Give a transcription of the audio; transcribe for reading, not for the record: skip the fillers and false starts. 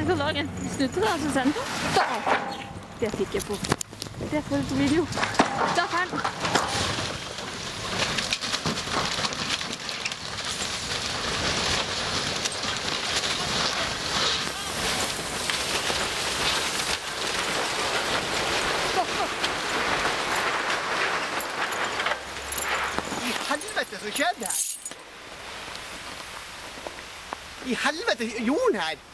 jeg skal lage en snutterasesenter. Da! Det fikk jeg på. Det får du på video. Da er ferdig. I helvete som skjedde her? I helvete, jorden her!